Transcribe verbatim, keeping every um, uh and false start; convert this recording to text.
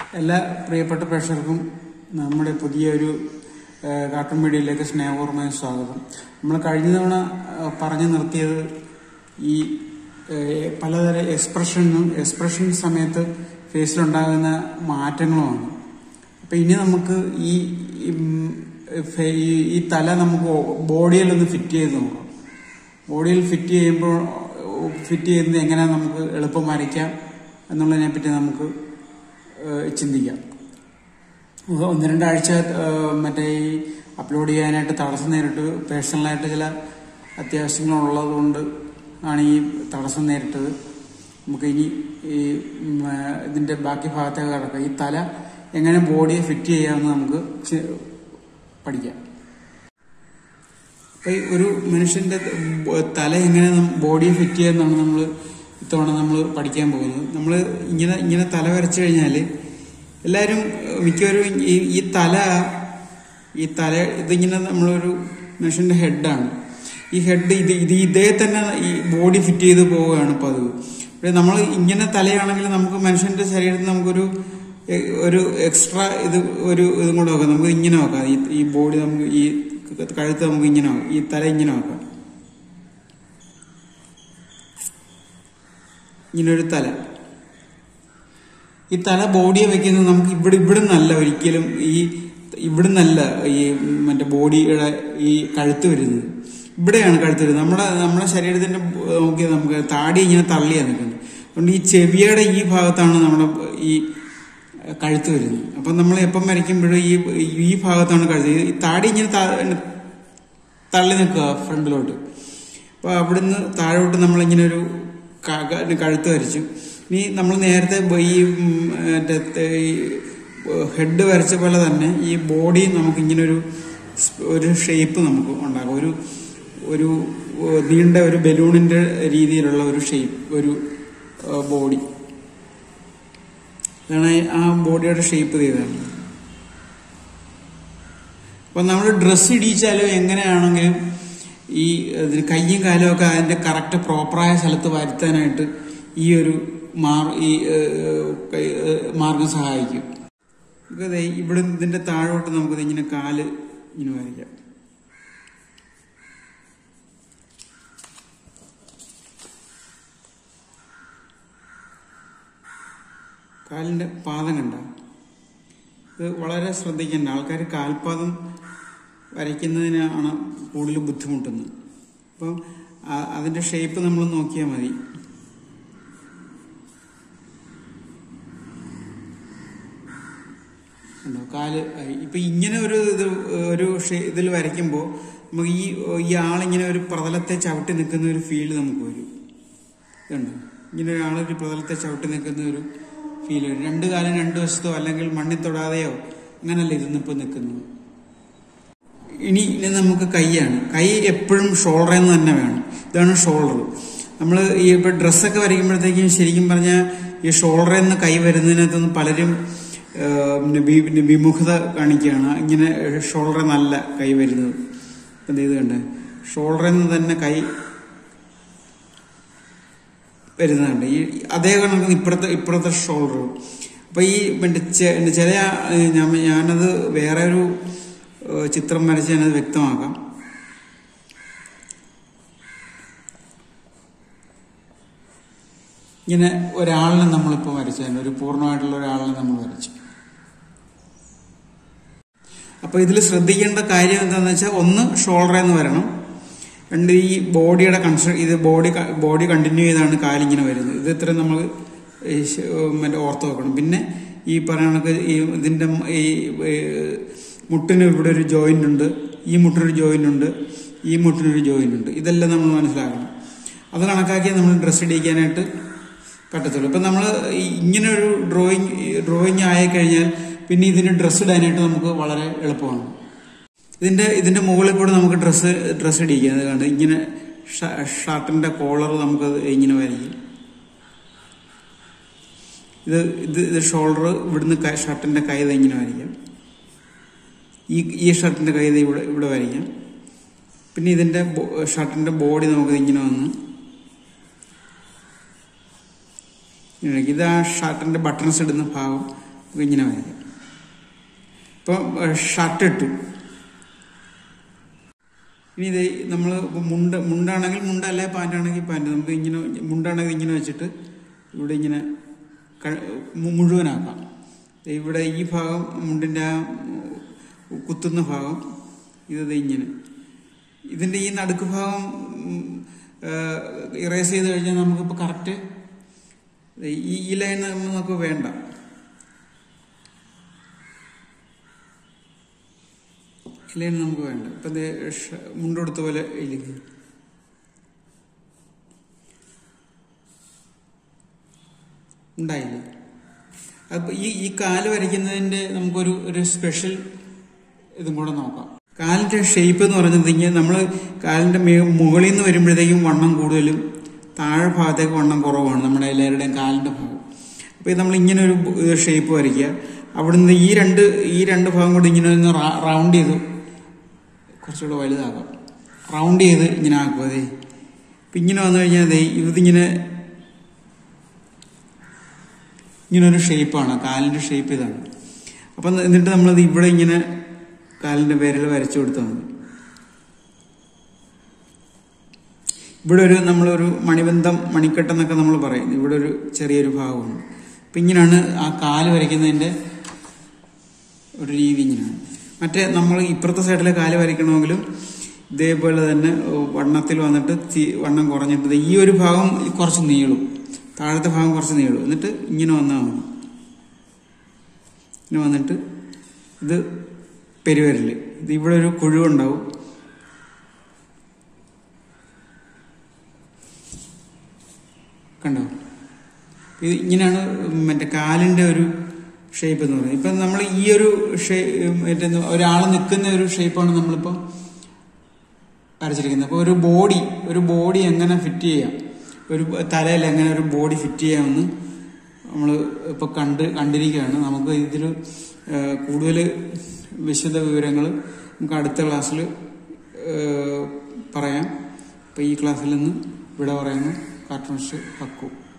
എല്ലാ പ്രിയപ്പെട്ട പ്രേക്ഷകർക്കും നമ്മുടെ പുതിയൊരു കാർട്ടൂൺ മീഡിയയിലേക്ക് സ്നേഹപൂർവ്വമായ സ്വാഗതം. നമ്മൾ കഴിഞ്ഞ തവണ പറഞ്ഞു നിർത്തിയത് ഈ പലതരം എക്സ്പ്രഷനും എക്സ്പ്രഷൻ സമയത്ത് ഫേസിലുണ്ടാകുന്ന മാറ്റങ്ങളുമാണ്. അപ്പം ഇനി നമുക്ക് ഈ ഈ തല നമുക്ക് ബോഡിയിലൊന്ന് ഫിറ്റ് ചെയ്ത് നോക്കാം. ബോഡിയിൽ ഫിറ്റ് ചെയ്യുമ്പോൾ ഫിറ്റ് ചെയ്യുന്നത് എങ്ങനെ നമുക്ക് എളുപ്പം വരയ്ക്കാം എന്നുള്ളതിനെ പറ്റി നമുക്ക് ചിന്തിക്കാം. ഒന്ന് രണ്ടാഴ്ച മറ്റേ ഈ അപ്ലോഡ് ചെയ്യാനായിട്ട് തടസ്സം നേരിട്ട് പേഴ്സണലായിട്ട് ചില അത്യാവശ്യങ്ങളുള്ളത് കൊണ്ട് ആണ് ഈ തടസ്സം നേരിട്ടത്. നമുക്ക് ഇനി ഈ ഇതിന്റെ ബാക്കി ഭാഗത്തേക്ക് കിടക്കാം. ഈ തല എങ്ങനെ ബോഡിയെ ഫിറ്റ് ചെയ്യാമെന്ന് നമുക്ക് പഠിക്കാം. അപ്പൊ ഒരു മനുഷ്യന്റെ തല എങ്ങനെ ബോഡിയെ ഫിറ്റ് ചെയ്യാമെന്നാണ് നമ്മൾ ഇത്തവണ നമ്മൾ പഠിക്കാൻ പോകുന്നത്. നമ്മൾ ഇങ്ങനെ ഇങ്ങനെ തല വരച്ചു കഴിഞ്ഞാല് എല്ലാവരും മിക്കവരും ഈ ഈ തല ഈ തല ഇതിങ്ങനെ നമ്മളൊരു മനുഷ്യന്റെ ഹെഡാണ്. ഈ ഹെഡ് ഇത് ഇത് ഇതേ തന്നെ ഈ ബോഡി ഫിറ്റ് ചെയ്ത് പോവുകയാണ് പതിവ്. പക്ഷെ നമ്മൾ ഇങ്ങനെ തലയാണെങ്കിൽ നമുക്ക് മനുഷ്യന്റെ ശരീരത്തിൽ നമുക്കൊരു ഒരു എക്സ്ട്രാ ഇത് ഒരു ഇതും കൂടെ നോക്കാം. നമുക്ക് ഇങ്ങനെ നോക്കാം. ഈ ഈ ബോഡി നമുക്ക് ഈ കഴുത്ത് നമുക്ക് ഇങ്ങനെ നോക്കാം. ഈ തല ഇങ്ങനെ നോക്കാം. ഇങ്ങനൊരു തല. ഈ തല ബോഡിയെ വെക്കുന്നത് നമുക്ക് ഇവിടെ ഇവിടെ നിന്നല്ല ഒരിക്കലും. ഈ ഇവിടെ നിന്നല്ല ഈ മറ്റേ ബോഡിയുടെ ഈ കഴുത്ത് വരുന്നത്. ഇവിടെയാണ് കഴുത്ത് വരുന്നത്. നമ്മുടെ നമ്മുടെ ശരീരത്തിന്റെ നോക്കി നമുക്ക് താടി ഇങ്ങനെ തള്ളിയാണ് നിൽക്കുന്നത്. അതുകൊണ്ട് ഈ ചെവിയുടെ ഈ ഭാഗത്താണ് നമ്മുടെ ഈ കഴുത്ത് വരുന്നത്. അപ്പം നമ്മൾ എപ്പം വരയ്ക്കുമ്പോഴും ഈ ഈ ഭാഗത്താണ് കഴുത്ത്. ഈ താടി ഇങ്ങനെ തള്ളി നിൽക്കുക ഫ്രണ്ടിലോട്ട്. അപ്പൊ അവിടുന്ന് താഴോട്ട് നമ്മളിങ്ങനെ ഒരു കഴുത്ത് വരച്ചു. ഇനി നമ്മൾ നേരത്തെ ഈ ഹെഡ് വരച്ച പോലെ തന്നെ ഈ ബോഡി നമുക്ക് ഇങ്ങനെ ഒരു ഒരു ഷേപ്പ് നമുക്ക് ഉണ്ടാക്കാം. ഒരു ഒരു നീണ്ട ഒരു ബലൂണിന്റെ രീതിയിലുള്ള ഒരു ഷേപ്പ്, ഒരു ബോഡി. അതാണ് ആ ബോഡിയുടെ ഷേപ്പ് ചെയ്തതാണ്. അപ്പൊ നമ്മൾ ഡ്രസ്സ് ഇടിച്ചാലും എങ്ങനെയാണെങ്കിലും ഈ കയ്യും കാലും ഒക്കെ അതിന്റെ കറക്റ്റ് പ്രോപ്പറായ സ്ഥലത്ത് വരുത്താനായിട്ട് ഈ ഒരു മാർ ഈ മാർഗം സഹായിക്കും. നമുക്കത് ഇവിടെ ഇതിന്റെ താഴോട്ട് നമുക്കത് ഇങ്ങനെ കാല് ഇങ്ങനെ വരയ്ക്കാം. കാലിന്റെ പാദം കണ്ട ഇത് വളരെ ശ്രദ്ധിക്കേണ്ട. ആൾക്കാർ കാൽപാദം വരയ്ക്കുന്നതിനാണ് കൂടുതൽ ബുദ്ധിമുട്ടുന്നത്. അപ്പം അതിന്റെ ഷേപ്പ് നമ്മൾ നോക്കിയാൽ മതി. ഉണ്ടോ കാല്. ഇപ്പൊ ഇങ്ങനെ ഒരു ഇത് ഒരു ഇതിൽ വരയ്ക്കുമ്പോൾ നമുക്ക് ഈ ഈ ആളിങ്ങനെ ഒരു പ്രതലത്തെ ചവിട്ടി നിൽക്കുന്ന ഒരു ഫീല് നമുക്ക് വരും. ഇതുണ്ടോ ഇങ്ങനെ ഒരാളൊരു പ്രതലത്തെ ചവിട്ടി നിൽക്കുന്ന ഒരു ഫീൽ വരും. രണ്ട് കാലം രണ്ടു വശത്തോ അല്ലെങ്കിൽ മണ്ണിൽ തൊടാതെയോ അങ്ങനല്ല ഇരുന്നിപ്പോ നിൽക്കുന്നത്. ഇനി ഇനി നമുക്ക് കൈയാണ്. കൈ എപ്പോഴും ഷോൾഡറിൽ നിന്ന് തന്നെ വേണം. ഇതാണ് ഷോൾഡർ. നമ്മൾ ഈ ഇപ്പൊ ഡ്രസ്സൊക്കെ വരയ്ക്കുമ്പോഴത്തേക്കും ശരിക്കും പറഞ്ഞാൽ ഈ ഷോൾഡറിൽ നിന്ന് കൈ വരുന്നതിനകത്തൊന്നും പലരും വിമുഖത കാണിക്കുകയാണ്. ഇങ്ങനെ ഷോൾഡറിൽ നല്ല കൈ വരുന്നത്. എന്ത് ചെയ്ത് കണ്ടേ ഷോൾഡറിൽ നിന്ന് തന്നെ കൈ വരുന്നുണ്ട്. ഈ അതേ കണക്ക് ഇപ്പുറത്തെ ഇപ്പുറത്തെ ഷോൾഡർ. അപ്പൊ ഈ ചില ഞാനത് വേറെ ഒരു ചിത്രം വരച്ച് ഞാനത് വ്യക്തമാക്കാം. ഇങ്ങനെ ഒരാളിനെ നമ്മളിപ്പോൾ വരച്ചു, ഒരു പൂർണ്ണമായിട്ടുള്ള ഒരാളിനെ നമ്മൾ വരച്ചു. അപ്പൊ ഇതിൽ ശ്രദ്ധിക്കേണ്ട കാര്യം എന്താണെന്ന് വെച്ചാൽ, ഒന്ന് ഷോൾഡറിൽ നിന്ന് വരണം, രണ്ട് ഈ ബോഡിയുടെ കൺസ്ട്ര ഇത് ബോഡി ബോഡി കണ്ടിന്യൂ ചെയ്താണ് കാലിങ്ങനെ വരുന്നത്. ഇത് ഇത്രയും നമ്മൾ മറ്റേ ഓർത്ത് വെക്കണം. പിന്നെ ഈ പറയണക്ക് ഈ ഇതിന്റെ ഈ മുട്ടിന് ഇവിടെ ഒരു ജോയിന്റ് ഉണ്ട്, ഈ മുട്ടിനൊരു ജോയിന്റ് ഉണ്ട്, ഈ മുട്ടിനൊരു ജോയിന്റ് ഉണ്ട്. ഇതെല്ലാം നമ്മൾ മനസ്സിലാക്കണം. അത് കണക്കാക്കിയാൽ നമ്മൾ ഡ്രസ്സ് ഇടിക്കാനായിട്ട് പറ്റത്തുള്ളൂ. ഇപ്പം നമ്മൾ ഇങ്ങനെ ഒരു ഡ്രോയിങ് ഡ്രോയിങ് ആയി കഴിഞ്ഞാൽ പിന്നെ ഇതിന് ഡ്രസ്സ് ഇടാനായിട്ട് നമുക്ക് വളരെ എളുപ്പമാണ്. ഇതിന്റെ ഇതിന്റെ മുകളിൽ കൂടെ നമുക്ക് ഡ്രസ്സ് ഡ്രസ്സ് ഇടിക്കുക. അത് കണ്ട് ഇങ്ങനെ ഷർട്ടിന്റെ കോളർ നമുക്ക് ഇങ്ങനെ വരയ്ക്കും. ഇത് ഇത് ഇത് ഷോൾഡർ, ഇവിടുന്ന് ഷർട്ടിന്റെ കൈ ഇങ്ങനെ വരയ്ക്കാം. ഈ ഈ ഷർട്ടിന്റെ കൈ ഇവിടെ ഇവിടെ വരയ്ക്കാം. പിന്നെ ഇതിന്റെ ഷർട്ടിന്റെ ബോഡി നമുക്ക് ഇങ്ങനെ വന്ന് ഇത് ആ ഷർട്ടിന്റെ ബട്ടൺസ് ഇടുന്ന ഭാഗം ഇങ്ങനെ വരയ്ക്കാം. ഇപ്പം ഷർട്ട് ഇട്ടു. ഇനി ഇത് നമ്മൾ മുണ്ട് മുണ്ടാണെങ്കിൽ മുണ്ട് അല്ലെ പാൻറ്റാണെങ്കിൽ പാൻറ്റ്. നമുക്ക് ഇങ്ങനെ മുണ്ടാണെങ്കിൽ ഇങ്ങനെ വെച്ചിട്ട് ഇവിടെ ഇങ്ങനെ മുഴുവനാക്കാം. ഇവിടെ ഈ ഭാഗം മുണ്ടിൻ്റെ ആ കുത്തുന്ന ഭാഗം ഇത് ഇങ്ങനെ. ഇതിൻ്റെ ഈ നടുക്ക് ഭാഗം ഇറേസ് ചെയ്ത് കഴിഞ്ഞാൽ നമുക്കിപ്പോൾ കറക്റ്റ് ഈ ഈ ലൈൻ നമുക്ക് വേണ്ട. ഈ ലൈൻ നമുക്ക് വേണ്ട. ഇപ്പം മുണ്ടെടുത്ത പോലെ ഇല്ലെങ്കിൽ ഉണ്ടായില്ലേ. അപ്പോൾ ഈ ഈ കാല് വരയ്ക്കുന്നതിൻ്റെ നമുക്കൊരു ഒരു സ്പെഷ്യൽ ഇതും കൂടെ നോക്കാം. കാലിൻ്റെ ഷേപ്പ് എന്ന് പറഞ്ഞിട്ടുണ്ടെങ്കിൽ നമ്മൾ കാലിൻ്റെ മുകളിൽ നിന്ന് വരുമ്പോഴത്തേക്കും വണ്ണം കൂടുതലും താഴെ ഭാഗത്തേക്ക് വണ്ണം കുറവാണ് നമ്മുടെ എല്ലാവരുടെയും കാലിൻ്റെ ഭാഗം. അപ്പോൾ നമ്മൾ ഇങ്ങനെ ഒരു ഷേപ്പ് വരയ്ക്കുക. അവിടുന്ന് ഈ രണ്ട് ഈ രണ്ട് ഭാഗം കൂടി ഇങ്ങനെ ഒന്ന് റൗണ്ട് ചെയ്ത് കുറച്ചുകൂടെ വലുതാക്കാം. റൗണ്ട് ചെയ്ത് ഇങ്ങനെ ആക്കുക. അതെ ഇപ്പം ഇങ്ങനെ വന്നു കഴിഞ്ഞാൽ അതെ ഇതിങ്ങനെ ഇങ്ങനൊരു ഷേപ്പാണ് കാലിൻ്റെ ഷേപ്പ്. ഇതാണ്. അപ്പം എന്നിട്ട് നമ്മളത് ഇവിടെ ഇങ്ങനെ കാലിൻ്റെ വിരൽ വരച്ചു കൊടുത്താൽ മതി. ഇവിടെ ഒരു നമ്മളൊരു മണിബന്ധം മണിക്കെട്ടെന്നൊക്കെ നമ്മൾ പറയും. ഇവിടെ ഒരു ചെറിയൊരു ഭാഗമാണ്. അപ്പം ഇങ്ങനെയാണ് ആ കാല് വരയ്ക്കുന്നതിൻ്റെ ഒരു രീതി. ഇങ്ങനെയാണ്. മറ്റേ നമ്മൾ ഇപ്പുറത്തെ സൈഡിലെ കാല് വരയ്ക്കണമെങ്കിലും ഇതേപോലെ തന്നെ വണ്ണത്തിൽ വന്നിട്ട് വണ്ണം കുറഞ്ഞിട്ട് ഈ ഒരു ഭാഗം കുറച്ച് നീളും, താഴത്തെ ഭാഗം കുറച്ച് നീളും. എന്നിട്ട് ഇങ്ങനെ വന്നാൽ മതി. ഇങ്ങനെ വന്നിട്ട് ഇത് പെരുവരല്. ഇത് ഇവിടെ ഒരു കുഴിവുണ്ടാവും. കണ്ടോ? ഇത് ഇങ്ങനെയാണ് മറ്റേ കാലിൻ്റെ ഒരു ഷേപ്പ് എന്ന് പറയുന്നത്. ഇപ്പം നമ്മൾ ഈ ഒരു മറ്റേ ഒരാൾ നിൽക്കുന്ന ഒരു ഷേപ്പാണ് നമ്മളിപ്പോൾ വരച്ചിരിക്കുന്നത്. അപ്പോൾ ഒരു ബോഡി ഒരു ബോഡി എങ്ങനെ ഫിറ്റ് ചെയ്യാം, ഒരു തലയിൽ എങ്ങനെ ഒരു ബോഡി ഫിറ്റ് ചെയ്യാമെന്ന് നമ്മൾ ഇപ്പോൾ കണ്ട് കണ്ടിരിക്കുകയാണ്. നമുക്ക് ഇതിൽ കൂടുതൽ വിശദ വിവരങ്ങൾ നമുക്ക് അടുത്ത ക്ലാസ്സിൽ പറയാം. അപ്പോൾ ഈ ക്ലാസ്സിൽ നിന്ന് ഇവിടെ പറയുന്നു. കാർട്ടൂണിസ്റ്റ് ഹക്കു.